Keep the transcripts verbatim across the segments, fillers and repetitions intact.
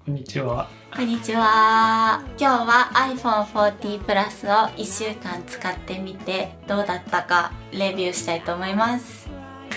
こんにちは。 こんにちは。今日は アイフォンフォーティー プラスをいっしゅうかん使ってみてどうだったかレビューしたいと思います。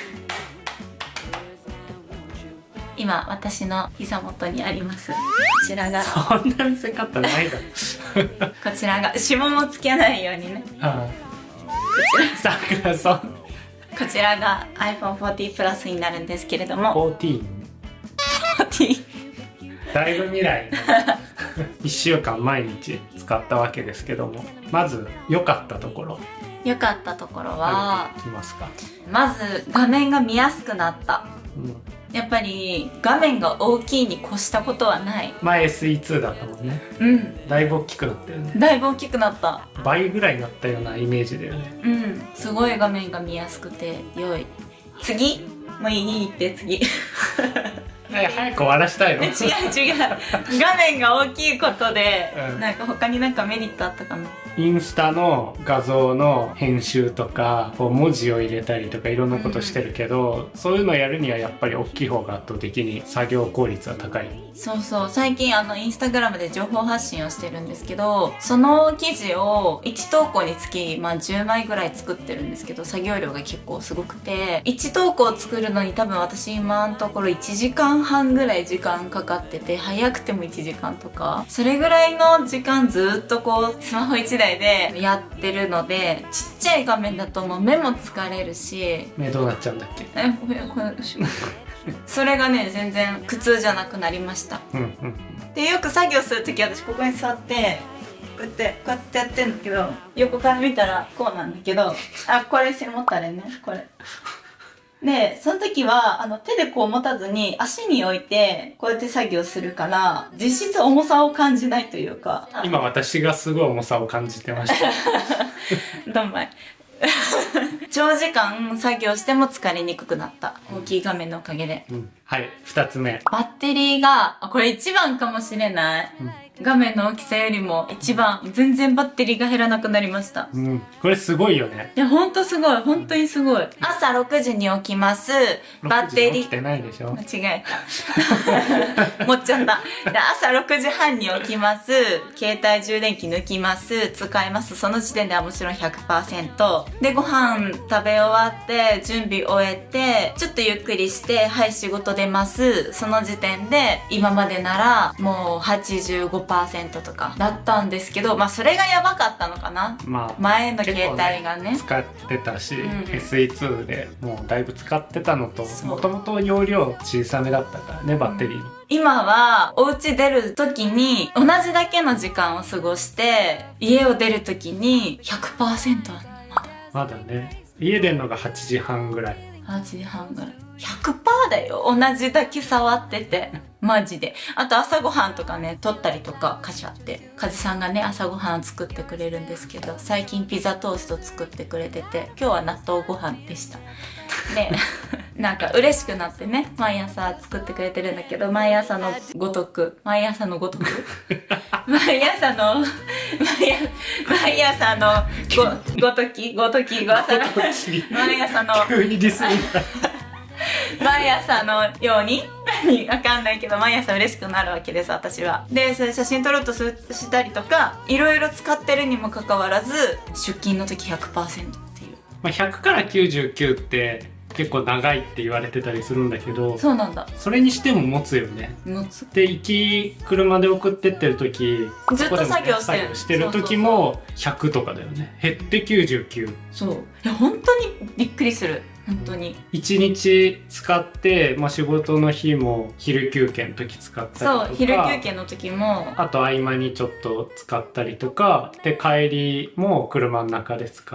今私の膝元にあります。こちらがそんな見せ方ないだろ。 こちらが指紋もつけないようにね。 ああ、さくらさん。 こちらが アイフォンフォーティー プラスになるんですけれども、 フォーティーン。 フォーティー。 だいぶ未来のいっしゅうかん毎日使ったわけですけども、まず良かったところ。 良かったところは、 いきますか。 まず画面が見やすくなった。 うん、 やっぱり画面が大きいに越したことはない。 前 エスイーツー だったもんね。 うん。 だいぶ大きくなったよね。 だいぶ大きくなった。 倍ぐらいになったようなイメージだよね。 うん。すごい画面が見やすくて良い。次もういいって次。 早く終わらしたいの？ 違う違う。画面が大きいことで、 うん、 なんか他になんかメリットあったかな。 インスタの画像の編集とかこう文字を入れたりとかいろんなことしてるけど、うん、そういうのをやるにはやっぱり大きい方が圧倒的に作業効率は高い。 そうそう、最近あのインスタグラムで情報発信をしてるんですけど、その記事をいち投稿につき、まあ、じゅうまいぐらい作ってるんですけど、作業量が結構すごくて、いち投稿作るのに多分私今のところいちじかんはんぐらい時間かかってて、早くてもいちじかんとかそれぐらいの時間ずっとこうスマホいちだいでやってるので、ちっちゃい画面だともう目も疲れるし。 目どうなっちゃうんだっけ？ えごめんこれそれがね全然苦痛じゃなくなりました。 うんうん、 でよく作業する時私ここに座ってこうやってこうやってやってんだけど、横から見たらこうなんだけど、あこれ背もたれねこれで、その時はあの手でこう持たずに足に置いてこうやって作業するから実質重さを感じないというか。 今私がすごい重さを感じてましたどんまい長時間作業しても疲れにくくなった、大きい画面のおかげで。 うん、はいふたつめ、 バッテリーがこれ一番かもしれない、うん、画面の大きさよりも一番全然バッテリーが減らなくなりました。 うん、これすごいよね。 いやほんとすごい、本当にすごい。朝ろくじに起きます。バッテリー起きてないでしょ。 間違えた持っちゃった。で朝ろくじはんに起きます。携帯充電器抜きます、使います。その時点ではもちろん ひゃくパーセント で、ご飯食べ終わって準備終えてちょっとゆっくりして、はい仕事出ます。その時点で今までならもう はちじゅうごパーセント とかだったんですけど、まあそれがやばかったのかな、まあ、前の携帯が ね, ね使ってたし、うん、エスイーツー でもうだいぶ使ってたのと、もともと容量小さめだったからね、バッテリーの、うん、今はお家出る時に同じだけの時間を過ごして家を出る時に ひゃくパーセント まだまだね。家出るのがはちじはんぐらい。 はちじはんぐらい ひゃくパーセント だよ、同じだけ触っててマジで。あと朝ごはんとかね取ったりとか、カシャってカジさんがね朝ごはん作ってくれるんですけど、最近ピザトースト作ってくれてて、今日は納豆ご飯でしたでなんか嬉しくなってね、毎朝作ってくれてるんだけど、毎朝のごとく毎朝のごとく毎朝の毎毎朝のごごときごときご朝の毎朝の急にディスり毎朝のようにわかんないけど毎朝嬉しくなるわけです私は。でそれ写真撮ろうとすしたりとかいろいろ使ってるにもかかわらず出勤の時 ひゃくパーセント っていう、 まあ、ひゃくからきゅうじゅうきゅうって結構長いって言われてたりするんだけど、 そうなんだ。 それにしても持つよね。 持つ。で行き車で送ってってる時ずっと作業してる、 ね、してる時もひゃくとかだよね。減ってきゅうじゅうきゅう。 そういや本当にびっくりする。本当にいちにち使って、まあ、仕事の日も昼休憩の時使ったりとか、 そう昼休憩の時もあと合間にちょっと使ったりとかで、帰りも車の中で使って、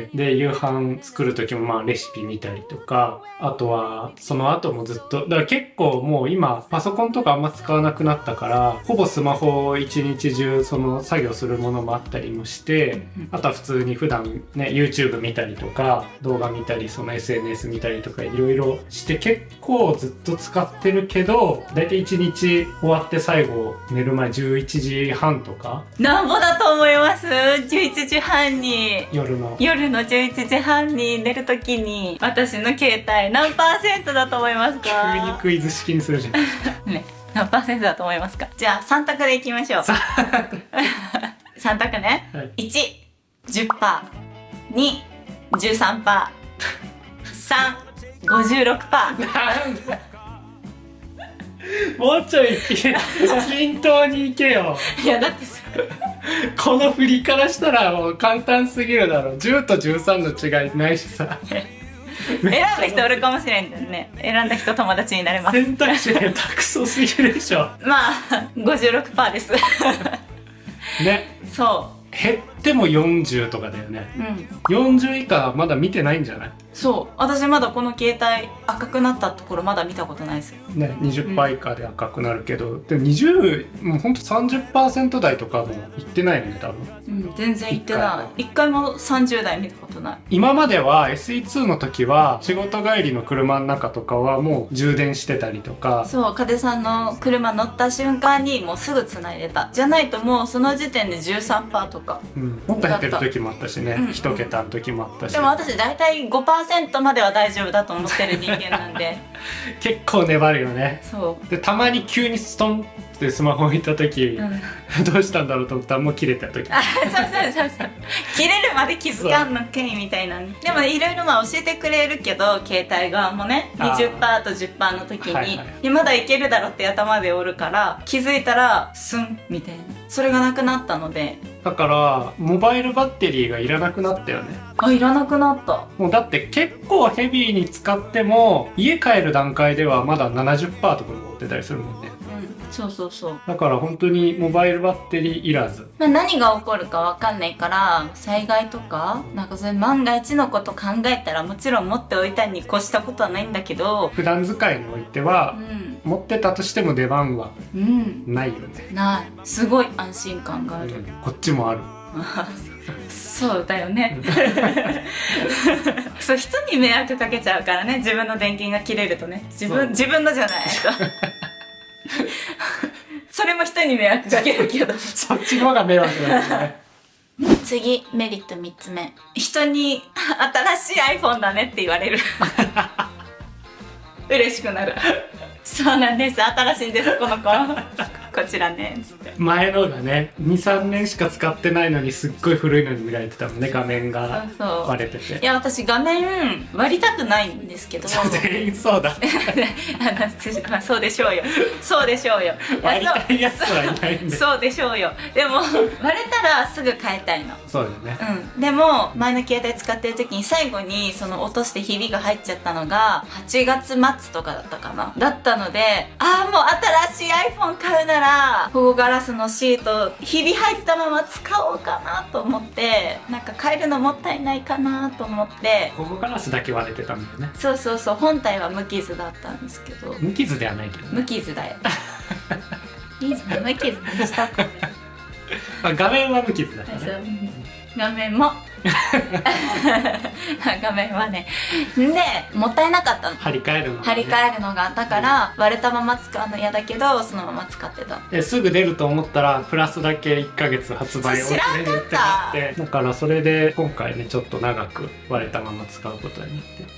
で夕飯作る時もまあレシピ見たりとか、あとはその後もずっとだから結構もう今パソコンとかあんま使わなくなったから、ほぼスマホを一日中その作業するものもあったりもして、あとは普通に普段ね YouTube 見たりとか動画見たり、その エスエヌエス 見たりとかいろいろして結構ずっと使ってるけど、だいたいいちにち終わって最後寝る前じゅういちじはんとか。 なんぼだと思います？じゅういちじはんに夜の夜のじゅういちじはんに寝るときに私の携帯何パーセントだと思いますか？ 急にクイズ式にするじゃんね。 何パーセントだと思いますか？じゃあさん択でいきましょう。さん択ね、はい、いち、じゅっパーセント、に、じゅうさんパーセント、さん、ごじゅうろくパーセント。なんだもうちょい均等にいけよ。 いやだってさこの振りからしたらもう簡単すぎるだろ。じゅうとじゅうさんの違いないしさ。 選んだ人おるかもしれんけどね。選んだ人友達になれます。 選択肢がたくそすぎるでしょ。 まあ ごじゅうろくパーセント ですね。 そう減ってもよんじゅうとかだよね。うん、よんじゅう以下まだ見てないんじゃない？ そう、私まだこの携帯赤くなったところまだ見たことないですよね。にじゅっパーセント以下で赤くなるけど、うん、でもにじゅう、もうほんと さんじゅっパーセント 台とかもいってないのね多分。 うん、全然いってない。一回もさんじゅう代見たことない。 今までは エスイーツー の時は仕事帰りの車の中とかはもう充電してたりとか。 そう、風さんの車乗った瞬間にもうすぐ繋いでた。じゃないともうその時点で じゅうさんパーセント とか、 うん、もっと減ってる時もあったしね、うん、一桁の時もあったし。 でも私大体 ごパーセント までは大丈夫だと思ってる人間なんで結構粘るよね。 そうでたまに急にストンってスマホ置いた時、うん、どうしたんだろうと思ったらもう切れた時。あ、 そうそうそうそう切れるまで気づかんのけいみたいな。でもいろいろまあ教えてくれるけど携帯側もね にじゅっパーセント と じゅっパーセント の時に、はいはい、まだいけるだろって頭でおるから気づいたらスンみたいな、それがなくなったので。 だからモバイルバッテリーがいらなくなったよね。 あ、いらなくなった。 もうだって結構ヘビーに使っても家帰る段階ではまだ ななじゅっパーセント とか持ってたりするもんね。 うん、そうそうそう。 だから本当にモバイルバッテリーいらず。 まあ何が起こるかわかんないから災害とかなんかそれ万が一のこと考えたらもちろん持っておいたに越したことはないんだけど、 普段使いにおいては、うん、持ってたとしても出番はないよね。 うん、ない。すごい安心感がある。うん、 こっちもある。 そうだよねそう、人に迷惑かけちゃうからね、自分の電源が切れるとね。自分自分のじゃないそれも人に迷惑かけるけどそっちの方が迷惑なんだね次、メリットみっつめ。人に新しい iPhone だねって言われる嬉しくなるそうなんです、新しいんです、この子こちらねつって。 前のがねにさんねんしか使ってないのにすっごい古いのに見られてたもんね、画面が割れてて。そうそう、 いや私画面割りたくないんですけど全員そうだあのそうでしょうよ、そうでしょうよ割りたいやつはいないんでそうでしょうよ。でも割れたらすぐ変えたいの。 そうだよね。 うん、でも前の携帯使ってる時に最後にその落としてひびが入っちゃったのがはちがつまつとかだったかな、だったので、ああもう新しい iPhone 買うなら保護ガラスのシートひび入ったまま使おうかなと思って、なんか変えるのもったいないかなと思って。 保護ガラスだけ割れてたんだよね。 そうそうそう、本体は無傷だったんですけど。 無傷ではないけどね。 無傷だよいいじゃん、無傷にしたってまあ画面は無傷だったね。 画面も画面はね、でもったいなかったの、 張り替えるのが、ね、 張り替えるのが。だから割れたまま使うの嫌だけどそのまま使ってた。 ですぐ出ると思ったらプラスだけいっかげつ発売を知らんかった。 だからそれで今回ねちょっと長く割れたまま使うことになって、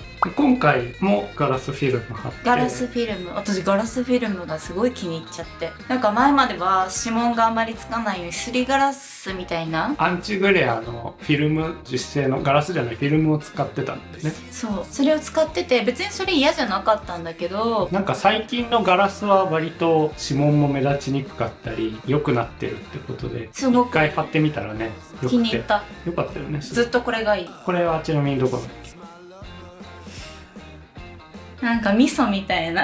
今回もガラスフィルム貼って。 ガラスフィルム、私ガラスフィルムがすごい気に入っちゃって。なんか前までは指紋があまりつかないようにすりガラスみたいなアンチグレアのフィルム、実製のガラスじゃないフィルムを使ってたんでね。 そう、それを使ってて別にそれ嫌じゃなかったんだけど、 なんか最近のガラスは割と指紋も目立ちにくかったり良くなってるってことで、 すごく一回貼ってみたらねよくて気に入った。 よかったよね。 ずっとこれがいい。 これはちなみにどこだっけ？ なんか味噌みたいな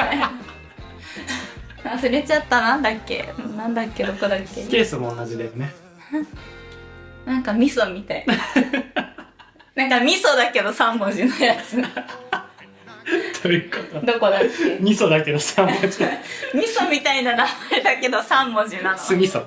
忘れちゃった。なんだっけなんだっけどこだっけ。 ケースも同じだよねなんか味噌みたいなんか味噌だけどさんもじのやつどういうこと？ どこだっけ？ 味噌だけどさんもじ味噌みたいな名前だけどさんもじなの。 酢味噌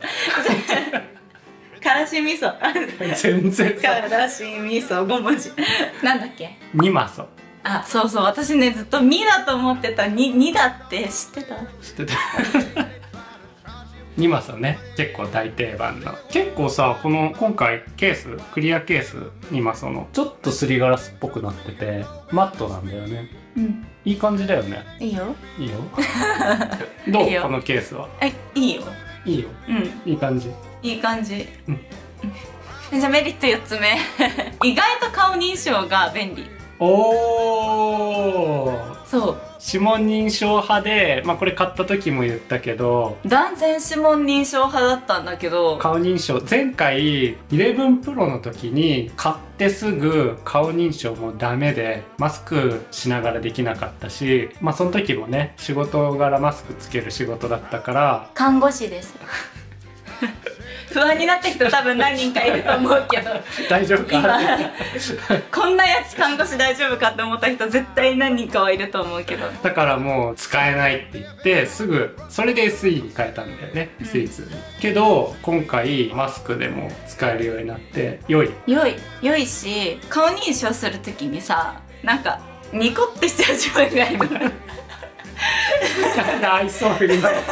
からし味噌全然からし味噌ごもじなんだっけ？ にマソ。 あ、そうそう、私ねずっとにだと思ってた。に、にだって知ってた？ 知ってたにマソね、結構大定番の。結構さ、この今回ケースクリアケースにマソのちょっとすりガラスっぽくなっててマットなんだよね。 うんいい感じだよね。 いいよいいよどういいよこのケースは。 えいいよいいよ。 うんいい感じ。 いい感じ、 うんじゃあメリットよっつ目意外と顔認証が便利。 おー、 そう指紋認証派で、まあこれ買った時も言ったけど、 断然指紋認証派だったんだけど、 顔認証前回じゅういちプロの時に買ってすぐ顔認証もダメでマスクしながらできなかったし、まあその時もね仕事柄マスクつける仕事だったから。 看護師です不安になった人多分何人かいると思うけど大丈夫か今こんなやつ看護師大丈夫かって思った人絶対何人かはいると思うけど、 だからもう使えないって言ってすぐそれで エスイー に変えたんだよね、 うん、 エスイーツー に。けど今回マスクでも使えるようになって良い良い良いし、顔認証するときにさなんかニコってしてる自分がいる愛想振りまいて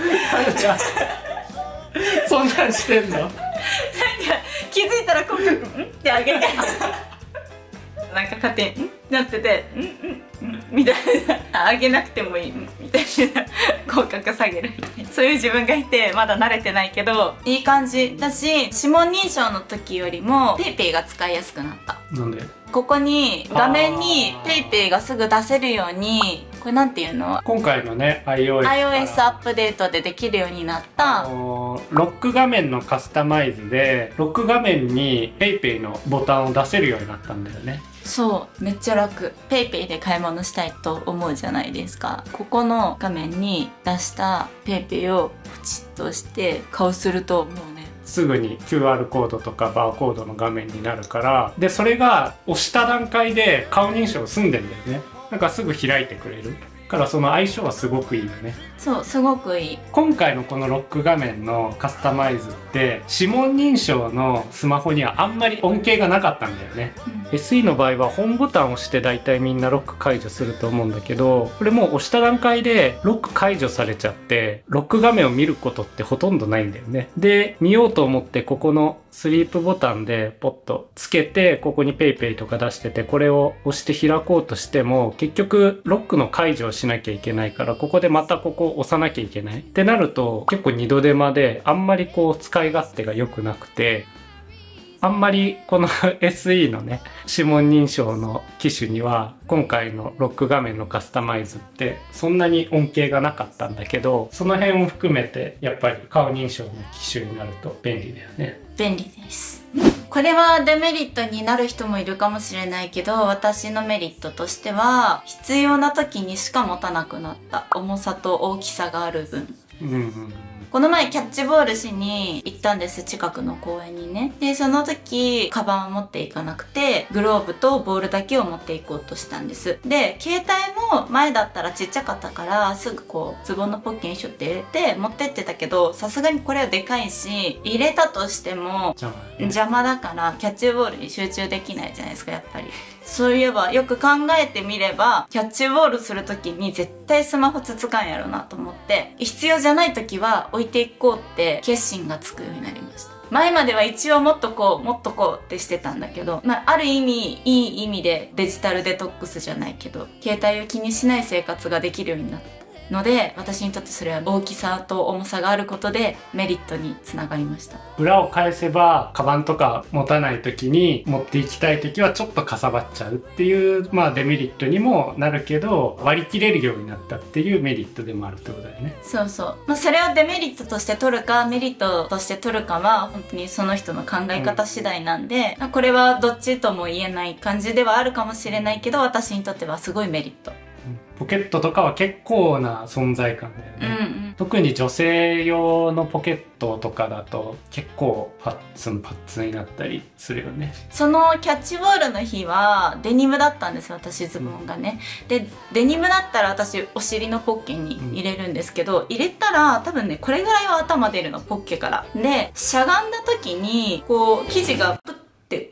そんなんしてんの？なんか気づいたら口角んってあげてなんか勝手にんってなっててんんんみたいな、あげなくてもいいみたいな口角下げるみたいな、そういう自分がいてまだ慣れてないけどいい感じだし、指紋認証の時よりも PayPay が使いやすくなった。 なんで？ ここに画面に PayPay がすぐ出せるように、これなんていうの、 今回のね iOS, iOS アップデートでできるようになったあのーロック画面のカスタマイズでロック画面に PayPay のボタンを出せるようになったんだよね。 そうめっちゃ楽。 PayPay で買い物したいと思うじゃないですか。ここの画面に出した PayPay をポチッと押して顔するともうねすぐに キューアール コードとかバーコードの画面になるから、でそれが押した段階で顔認証済んでんだよね。なんかすぐ開いてくれるからその相性はすごくいいよね。 そうすごくいい。 今回のこのロック画面のカスタマイズって指紋認証のスマホにはあんまり恩恵がなかったんだよね、うん、エスイー の場合はホームボタンを押して大体みんなロック解除すると思うんだけど、これもう押した段階でロック解除されちゃってロック画面を見ることってほとんどないんだよね。で見ようと思ってここのスリープボタンでポッとつけてここに PayPay とか出しててこれを押して開こうとしても結局ロックの解除をしなきゃいけないからここでまたここを押さなきゃいけないってなると結構二度手間であんまりこう使い勝手が良くなくて、あんまりこの エスイー のね指紋認証の機種には今回のロック画面のカスタマイズってそんなに恩恵がなかったんだけど、その辺を含めてやっぱり顔認証の機種になると便利だよね。 便利です。これはデメリットになる人もいるかもしれないけど、私のメリットとしては必要な時にしか持たなくなった。重さと大きさがある分、 うんうん、 この前キャッチボールしに行ったんです、近くの公園にね。でその時カバンを持っていかなくてグローブとボールだけを持っていこうとしたんです。で携帯も前だったらちっちゃかったからすぐこうズボンのポッケにシュッて入れて持ってってたけど、さすがにこれはでかいし入れたとしても邪魔だからキャッチボールに集中できないじゃないですか、やっぱり。そういえばよく考えてみればキャッチボールする時に絶対スマホつつかんやろなと思って、必要じゃない時は置いていこうって決心がつくようになりました。前までは一応もっとこうもっとこうってしてたんだけど、まあ、ある意味いい意味でデジタルデトックスじゃないけど携帯を気にしない生活ができるようになったので、私にとってそれは大きさと重さがあることでメリットにつながりました。 裏を返せばカバンとか持たない時に持っていきたい時はちょっとかさばっちゃうっていう、まあデメリットにもなるけど割り切れるようになったっていうメリットでもあるってことだよね。 そうそう、まあ、それをデメリットとして取るかメリットとして取るかは本当にその人の考え方次第なんで、うん、これはどっちとも言えない感じではあるかもしれないけど私にとってはすごいメリット。 ポケットとかは結構な存在感だよね、うんうん、特に女性用のポケットとかだと結構パッツンパッツンになったりするよね。 そのキャッチボールの日はデニムだったんです、私ズボンがね、うん、でデニムだったら私お尻のポッケに入れるんですけど、うん、入れたら多分ねこれぐらいは頭出るの、ポッケから。でしゃがんだ時にこう生地がプッて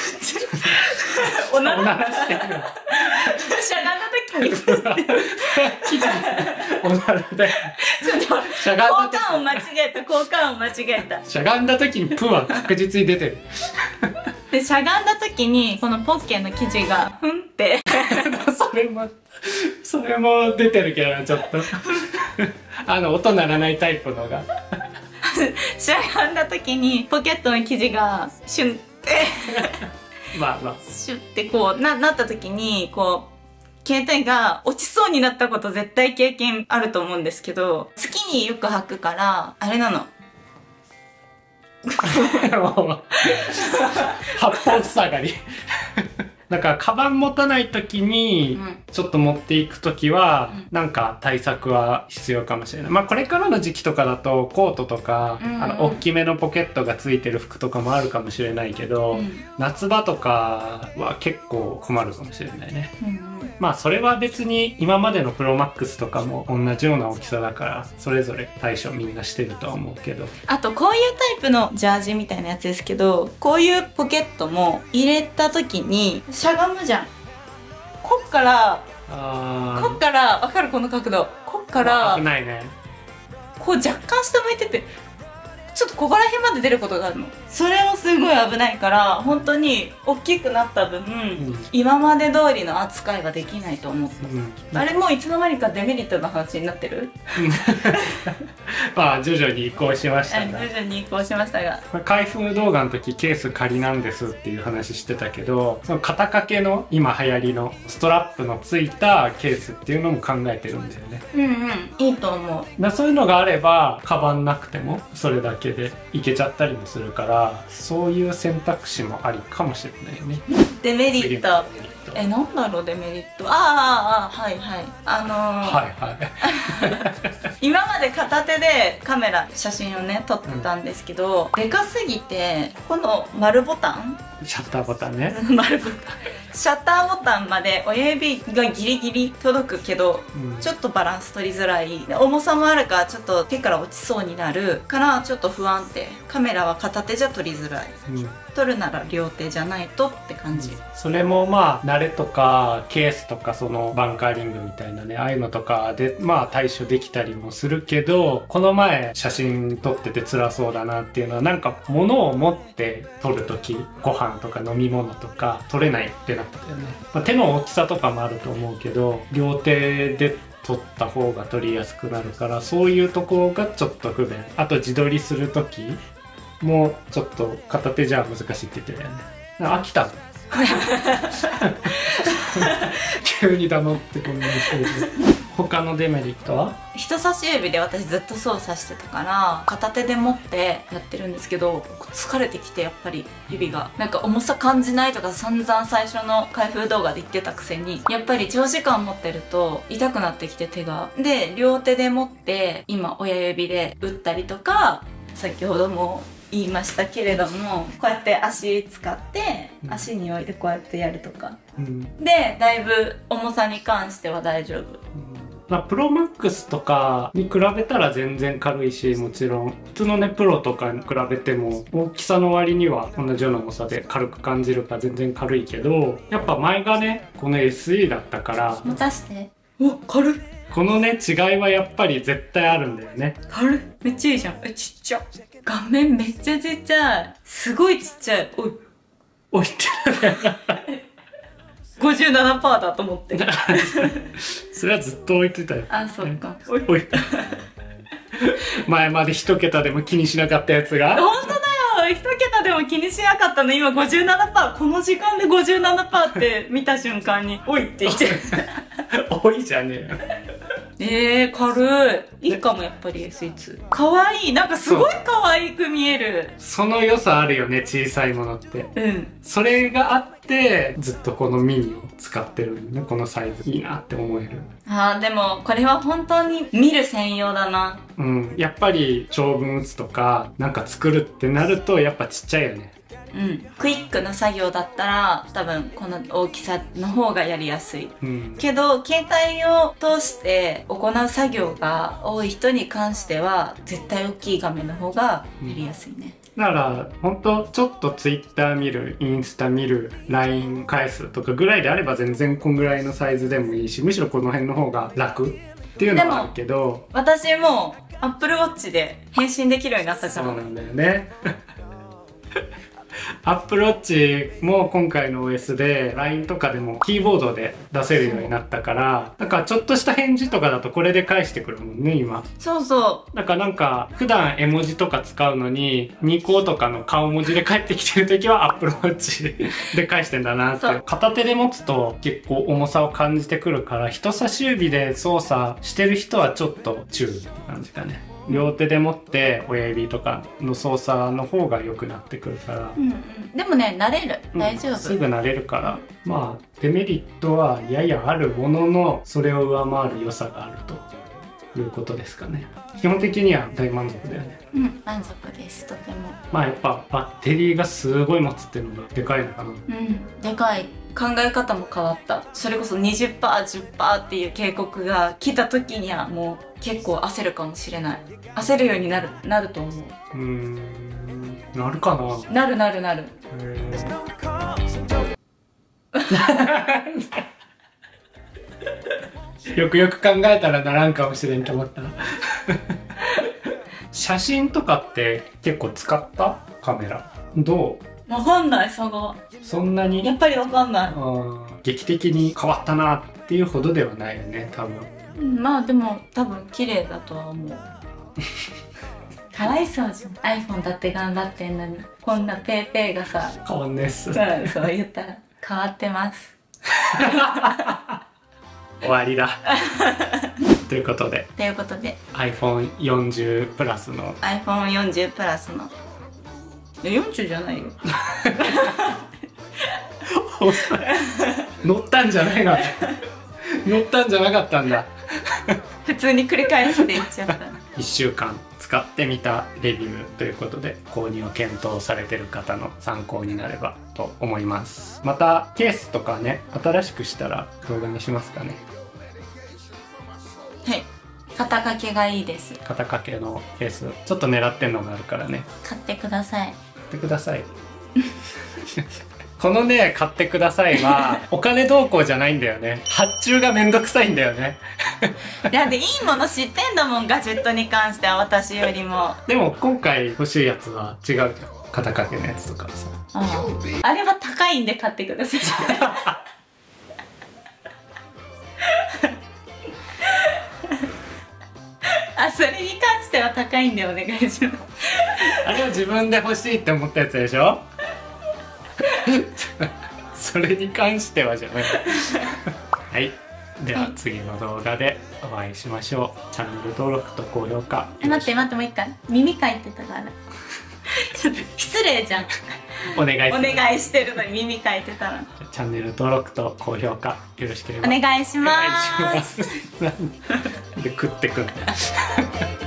おならしてるしゃがんだ時におならでちょっとしゃがんだ交換音間違えた交換音間違えたしゃがんだ時にプーは確実に出てるででしゃがんだ時にこのポッケの生地がふんってそれもそれも出てるけどな、ちょっとあの音鳴らないタイプのがしゃがんだ時にポケットの生地がシュンってまあまあシュッてこう な, なった時にこう携帯が落ちそうになったこと絶対経験あると思うんですけど、月によく履くからあれなの八方塞がりだからカバン持たない時にうんちょっと持っていく時は、 うんなんか対策は必要かもしれない。まあこれからの時期とかだとコートとか、 うんうんあの大きめのポケットがついてる服とかもあるかもしれないけど、 うん夏場とかは結構困るかもしれないね。 うんうんまあそれは別に今までのプロマックスとかも同じような大きさだからそれぞれ対処みんなしてるとは思うけど、 あとこういうタイプのジャージみたいなやつですけど、こういうポケットも入れた時にしゃがむじゃん。こっからあこっからわかるこの角度、こっから危ないね。 こう若干下向いててちょっとここら辺まで出ることがあるの。それもすごい危ないから本当に大きくなった分、 ん今まで通りの扱いはできないと思う。 うんあれもういつの間にかデメリットの話になってるまあ徐々に移行しましはい、 たが、 徐々に移行しましたが、 開封動画の時ケース仮なんですっていう話してたけど、その肩掛けの今流行りのストラップのついたケースっていうのも考えてるんだよね。 うんうんいいと思う。 だからそういうのがあればカバンなくてもそれだけでいけちゃったりもするから、そういう選択肢もありかもしれないよね。 デメリットデメリットえなんだろうデメリット、あーあーあーはいはいあのーはいはい今まで片手でカメラ写真をね撮ってたんですけど、でかすぎてこの丸ボタンシャッターボタンね。 丸ボタンシャッターボタンまで親指がギリギリ届くけど、 うんちょっとバランス取りづらい、で重さもあるからちょっと手から落ちそうになるからちょっと不安定、カメラは片手じゃ撮りづらい、 うん撮るなら両手じゃないとって感じ、 それもまあ慣れとかケースとかそのバンカーリングみたいなね、ああいうのとかでまあ対処できたりもするけど、この前写真撮ってて辛そうだなっていうのは、なんか物を持って撮るときご飯とか飲み物とか撮れないってなったよね。まあ、手の大きさとかもあると思うけど両手で撮った方が撮りやすくなるから、そういうところがちょっと不便。あと自撮りするときもうちょっと片手じゃ難しいって言ってたよね。飽きたの急に黙ってこんなにしてる。他のデメリットは？ 人差し指で私ずっと操作してたから片手で持ってやってるんですけど、疲れてきてやっぱり指がなんか重さ感じないとか散々最初の開封動画で言ってたくせに、やっぱり長時間持ってると痛くなってきて手が。で両手で持って今親指で打ったりとか、先ほども言いましたけれどもこうやって足使って足に置いてこうやってやるとか、 うん、 でだいぶ重さに関しては大丈夫。 まあ、プロマックスとかに比べたら全然軽いし、もちろん普通のねプロとかに比べても大きさの割には同じような重さで軽く感じるから全然軽いけど、やっぱ前がねこの エスイー だったから持たして。お軽い。 このね違いはやっぱり絶対あるんだよね。 軽い。めっちゃいいじゃん。えちっちゃ。画面めっちゃちっちゃい。すごいちっちゃい。おい置いてごじゅうななパーセント だと思ってそれはずっと置いてたよ。 あそっか。 おいおい前まで一桁でも気にしなかったやつが本当だよ。一桁でも気にしなかったの今 ごじゅうななパーセント。この時間で ごじゅうななパーセント って見た瞬間においって言って多いじゃねえよ。 えー、軽い。いいかもやっぱり エスイーツ。かわいい。なんかすごいかわいく見える。 その良さあるよね、小さいものって。 うん。 それがあってずっとこのミニを使ってるんでね。このサイズいいなって思える。 あーでもこれは本当に見る専用だな。 うん、やっぱり長文打つとかなんか作るってなるとやっぱちっちゃいよね。 うん、クイックな作業だったら多分この大きさの方がやりやすい、 うん、 けど携帯を通して行う作業が多い人に関しては絶対大きい画面の方がやりやすいね、 うん、だからほんとちょっとツイッター見る、インスタ見る、ライン 返すとかぐらいであれば全然こんぐらいのサイズでもいいし、むしろこの辺の方が楽っていうのはあるけど、 私も Apple Watch で返信できるようになったから。 そうなんだよね Apple Watch も今回の オーエス で ライン とかでもキーボードで出せるようになったから、だからちょっとした返事とかだとこれで返してくるもんね今。 そうそう。 だからなんか普段絵文字とか使うのにニコとかの顔文字で返ってきてる時は Apple Watch で返してんだなって。片手で持つと結構重さを感じてくるから、人差し指で操作してる人はちょっと注意って感じかね。両手で持って親指とかの操作の方が良くなってくるから、 うんうん、でもね慣れる、大丈夫、 うん、すぐ慣れるから、まあデメリットはややあるものの、それを上回る良さがあるということですかね。基本的には大満足だよね。 うん、満足です。とても。 まあやっぱバッテリーがすごい持つっていうのがでかいのかな。 うん、でかい。考え方も変わった。それこそ にじゅっパーセント、じゅっパーセント っていう警告が来た時にはもう結構焦るかもしれない。焦るようになる、なると思う。 うーん、なるかな。 なるなるなる。 よくよく考えたらならんかもしれんと思った。写真とかって結構使ったカメラどう？ わかんない差が。 そんなにやっぱりわかんない。 劇的に変わったなっていうほどではないよね多分。 うん、まあでも多分綺麗だとは思う。かわいそうじゃん。 iPhone だって頑張ってんのにこんなペーペーがさ変わんねえっす。 そうそう言ったら変わってます。 終わりだ。ということでということでアイフォンよんじゅう プラスのアイフォンよんじゅう プラスのよんじゅうじゃないよ。 乗ったんじゃないの。乗ったんじゃなかったんだ。 普通に繰り返していっちゃった。 いっしゅうかん使ってみたレビューということで、購入を検討されてる方の参考になればと思います。またケースとかね新しくしたら動画にしますかね。 はい、肩掛けがいいです。 肩掛けのケースちょっと狙ってんのがあるからね、 買ってください。 買ってください。このね買ってくださいはお金どうこうじゃないんだよね。発注がめんどくさいんだよね。 だっていいもの知ってんだもん、ガジェットに関しては私よりも。 でも今回欲しいやつは違うじゃん、肩掛けのやつとかさ。 ああ、あれは高いんで買ってください。あ、それに関しては高いんでお願いします。 あれは自分で欲しいって思ったやつでしょ。それに関してはじゃない。はい、では次の動画でお会いしましょう。チャンネル登録と高評価。 え、待って待って、もう一回耳かいてたからちょっと失礼じゃん。 お願いお願いしてるのに耳かいてたら。 チャンネル登録と高評価よろしければお願いします。 お願いします。なんで食ってくんだよ。